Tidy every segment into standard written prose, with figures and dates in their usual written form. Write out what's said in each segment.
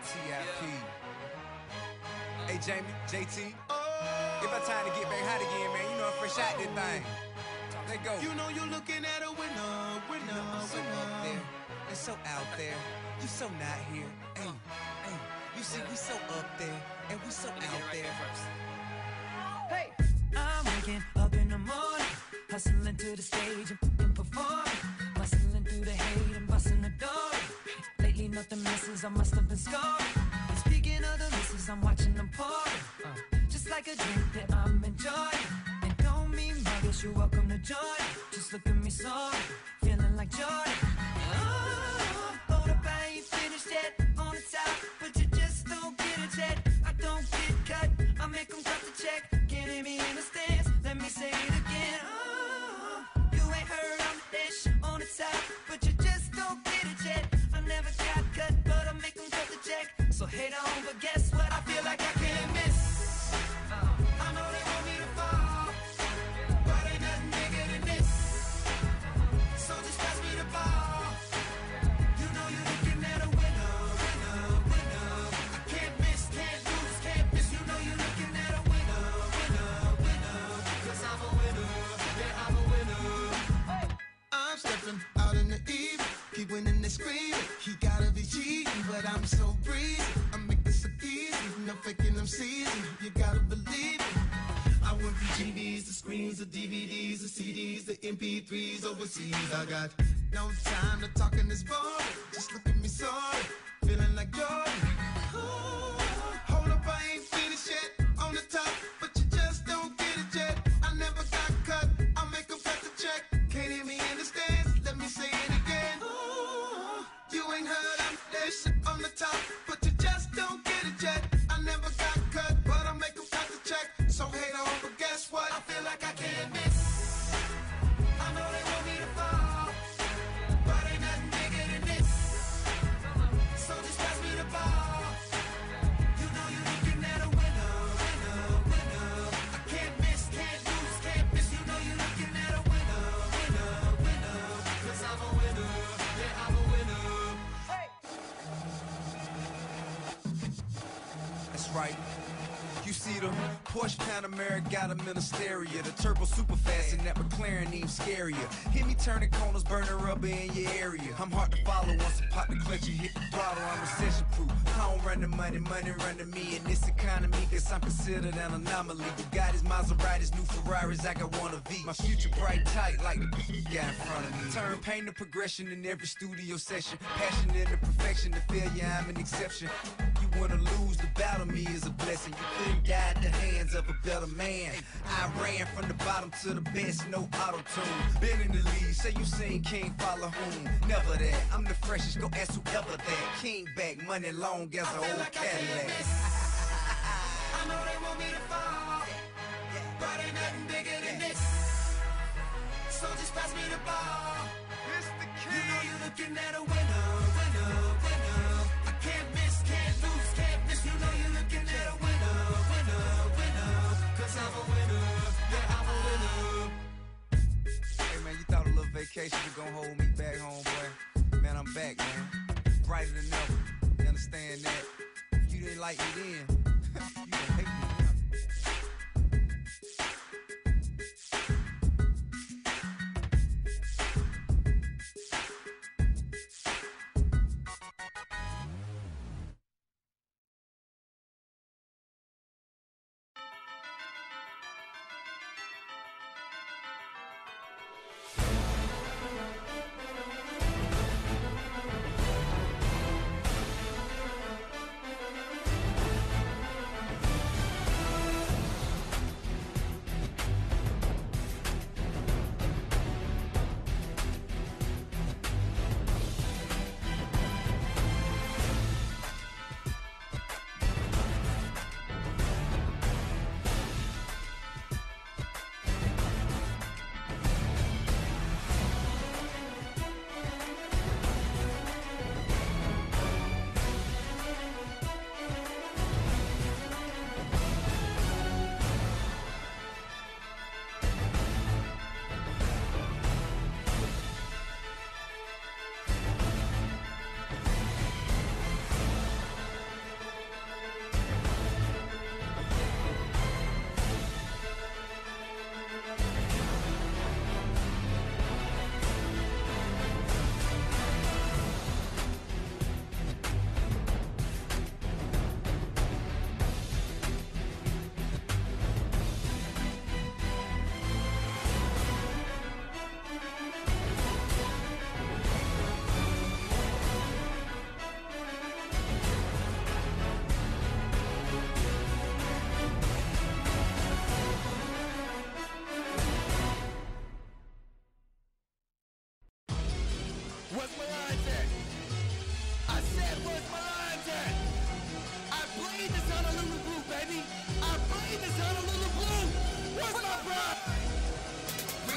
TIP. Hey Jamie, JT, give her time to get back hot again, man. You know I'm fresh out this thing. Let go. You know you're looking at a winner, winner, I'm so winner. up there, and so out there. You so not here. Hey, hey. You see, we so up there, and we so out there. Hey, I'm waking up in the morning, hustling to the stage and performing, bustling through the hate and busting the door. Lately nothing misses, I must have been scoring. And speaking of the misses, I'm watching them pouring. Just like a drink that I'm enjoying. And don't mean muggish, you're welcome to join. Just look at me sorry, feeling like Jordan. Hold up, I ain't finished yet. On the top, but you just don't get it yet. I don't get cut, I make them cut the check. Can't hear me in the stands, let me say it again. You ain't heard I'm the dish on the top, but you just don't get it yet. I never got cut, but I make them cut the check. So hate on, but guess what? I feel like I can't miss. I know they want me to fall, but ain't nothing bigger than this. So just pass me the ball. You know you're looking at a winner, winner, winner. I can't miss, can't lose, can't miss. You know you're looking at a winner, winner, winner. 'Cause I'm a winner, yeah, I'm a winner. I'm stepping out in the evening, keep winning and screaming. He gotta be cheating, but I'm so breezy. I make this so easy, no faking them season. You gotta believe it. I went from GDs to screens to DVDs to CDs to MP3s overseas. I got no time to talk in this boring. Just look at me sorry, feeling like Jordan. Ooh, hold up, I ain't finished yet. On the top, but you just don't get it yet. I never got cut, I make them cut the check. Can't hear me in the stands, let me say it again. Ooh, you ain't heard I'm this on the top, but you just don't get it yet. I never got cut, but I make them cut the check. So hate on, but guess what? I feel like I can't miss. I know they want me to fall, but ain't nothing bigger than this. So just pass me the ball. You know you're looking at a winner, winner, winner. I can't miss, can't lose, can't miss. You know you're looking at a winner, winner, winner. 'Cause I'm a winner, yeah, I'm a winner. That's right. You see the Porsche Panamera got a Ministeria. The turbo super fast and that McLaren even scarier. Hit me turning corners, burning rubber in your area. I'm hard to follow once I pop the clutch and hit the throttle. I'm recession proof. I don't run the money, money run to me in this economy. Cause I'm considered an anomaly. Bugattis, Maseratis, new Ferraris, I got one of each. My future bright tight like the guy in front of me. Turn pain to progression in every studio session. Passion into perfection, to failure I'm an exception. You wanna lose, the battle me is a blessing. You couldn't die at the hands of a better man. I ran from the bottom to the best, no auto-tune. Been in the lead, say you seen King follow whom? Never that, I'm the freshest, go ask whoever that. King back, money long as an old Like Cadillac. I know they want me to fall, but ain't nothing bigger than this. So just pass me the ball. You know you're looking at a winner, winner, winner. I can't miss, can't lose, can't miss. You know you're looking at a winner, winner, winner. 'Cause I'm a winner, yeah, I'm a winner. Hey man, you thought a little vacation was gonna hold me back home, boy. Man, I'm back, man. Brighter than ever. You understand that? You didn't like me then. You gonna hate me now.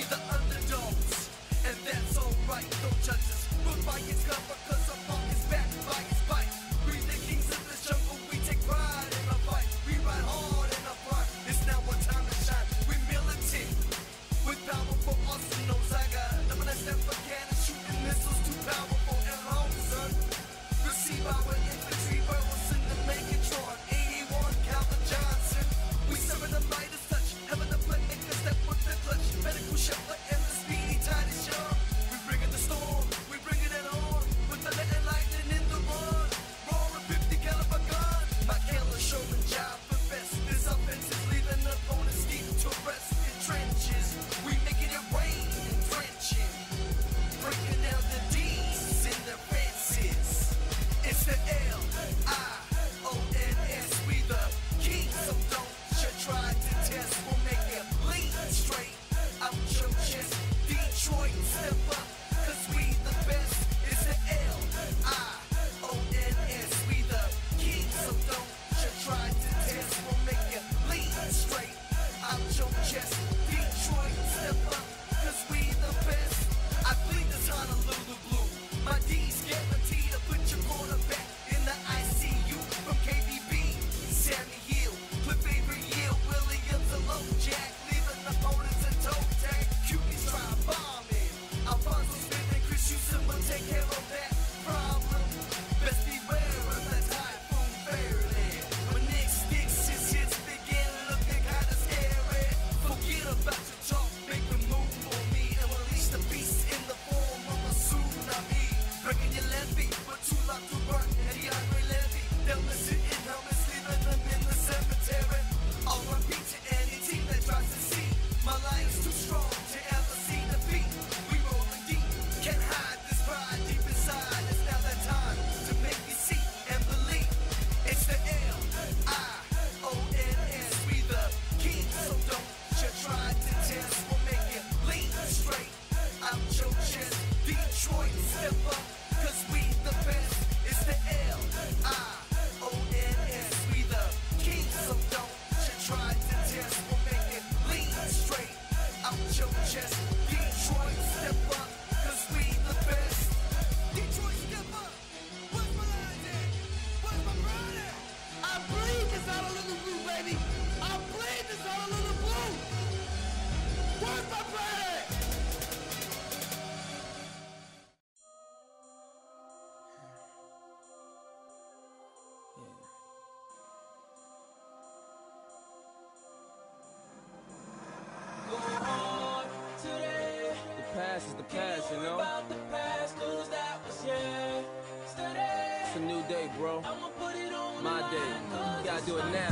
the underdogs, and that's alright. Don't judge us, book by its cover, cause our funk is back by its bite. We the kings of the jungle, we take pride in our fight. We ride hard in our pride, it's now our time to shine. We militant, with powerful arsenals. I got nothing that's never can shooting missiles too powerful and long, son. Receive our infantry barrels in the Megatron, 81 Calvin Johnson. We serving the Midas touch, having the playmaker step with the clutch. Medical shelter and the speedy tide is young. We bringing the storm, we bringing it on. With the and lightning in the run. Roaring 50 caliber gun. My killer showman job for best. This offense is leaving opponents deep to rest in trenches. We making it rain and drenching. Breaking down the D's in the fences. It's the L-I-O-N-S. We the king, so don't you try to test. We'll make you bleed straight out your chest. Detroit, step up, cause we the best. It's the L-I-O-N-S. We the king, so don't you try to test. We'll make you bleed straight out your chest. Detroit, step up, cause we the best. I bleed this Honolulu blue. My D's guaranteed to put your quarterback in the ICU. From KBB, Sammy Hill, Cliff Avery Hill, Williams alone, Jack, leaving opponents in toe tag. Cuties try bombing. Alfonso Smith and Chris Houston will take care of that problem. Best beware of the typhoon fairyland. When Nick sticks his hits begin looking kinda scary. Forget about your talk, make a move on me and release the beast in the form of a tsunami. Breaking your levy, but too loud to burn. Eddie Andre Levy, they'll listen in helmets, leaving them in the cemetery. I'll repeat to any team that tries to see my lion's too strong to ever see defeat. We rolling deep, can't hide this pride deep inside. It's now that time to make you see and believe. It's the L-I-O-N-S. We the king, so don't you try to test. We'll make you bleed straight out your chest. Detroit, step up, cause we the best. It's the L-I-O-N-S. We the king, so don't you try to test. We'll make it bleed straight out your chest. Detroit, step up, cause we the best. Detroit, step up. Where's my line at? Where's my brother at? I bleed this Honolulu blue, baby. I bleed this Honolulu blue. Where's my brother at? The past is the past, you know? It's a new day, bro. My day. You gotta do it now.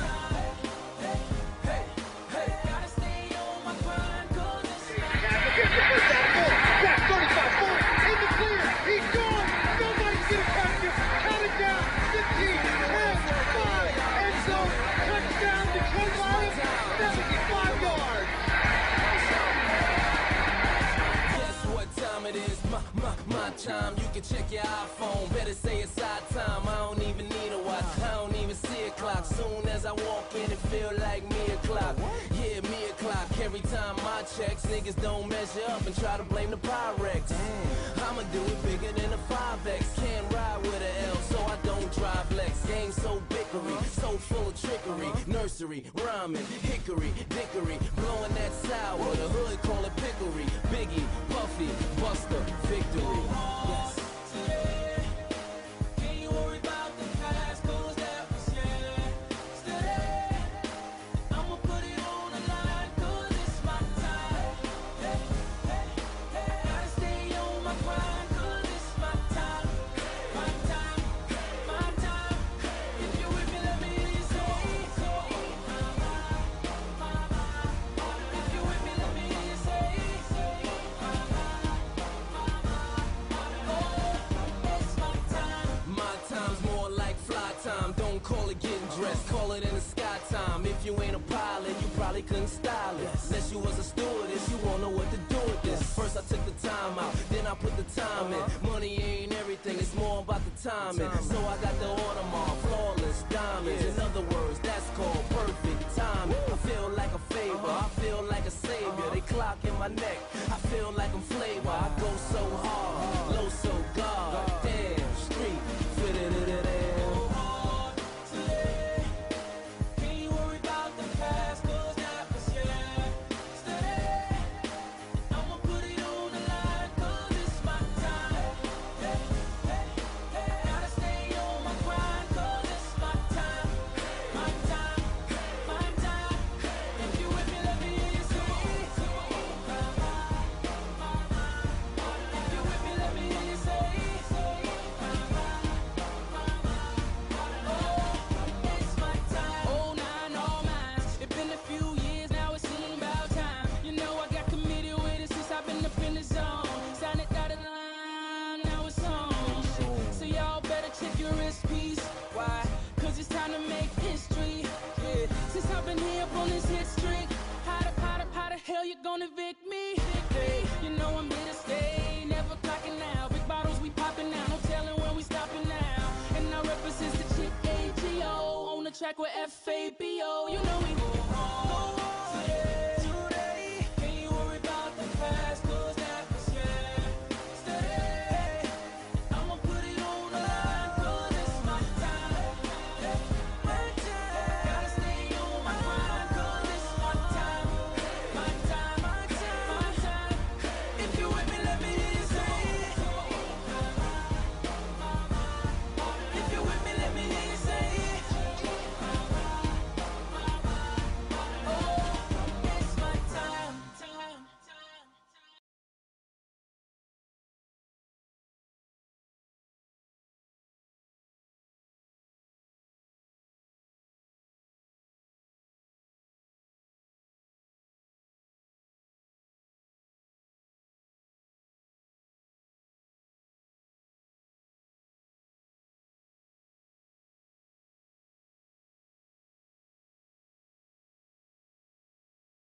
That's 35, 40, in the clear, he's gone, nobody's gonna catch him, count it down, 15, 10, 5, end zone, touchdown, Detroit Lions, 75 yards. Guess what time it is? My time. You can check your iPhone. Better say it's our time. I don't even need a watch. I don't even see a clock. Soon as I walk in, it feel like me o'clock. Yeah, me o'clock. Every time I checks, niggas don't measure up and try to blame the Pyrex. I'ma do it bigger than a 5X. Can't ride with a L, so I don't drive Lex. Game so bickery, so full of trickery. Nursery, rhyming, hickory, dickory, blowing that sour. The hood call it pickery. Biggie, Puffy, Buster, victory. Yes. Call it getting dressed, call it in the sky time. If you ain't a pilot, you probably couldn't style it. Unless you was a stewardess, you won't know what to do with this. First I took the time out, then I put the time in. Money ain't everything, it's more about the timing. So I got the Audemars, flawless diamonds. In other words, that's called perfect timing. I feel like a favor, I feel like a savior. They clock in my neck, I don't evict me. Hey, you know I'm here to stay, never clocking out. Big bottles we popping now, no telling when we stopping now. And I represent the chick AGO on the track with FABO. You know we